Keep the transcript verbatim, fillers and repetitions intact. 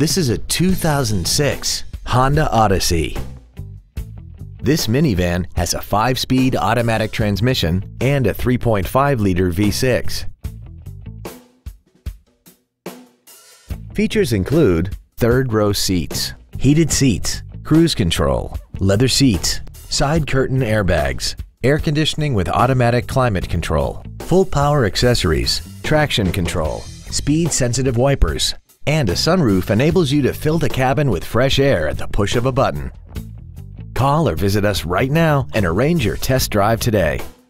This is a two thousand six Honda Odyssey. This minivan has a five-speed automatic transmission and a three point five liter V six. Features include third-row seats, heated seats, cruise control, leather seats, side curtain airbags, air conditioning with automatic climate control, full power accessories, traction control, speed-sensitive wipers, and a sunroof enables you to fill the cabin with fresh air at the push of a button. Call or visit us right now and arrange your test drive today.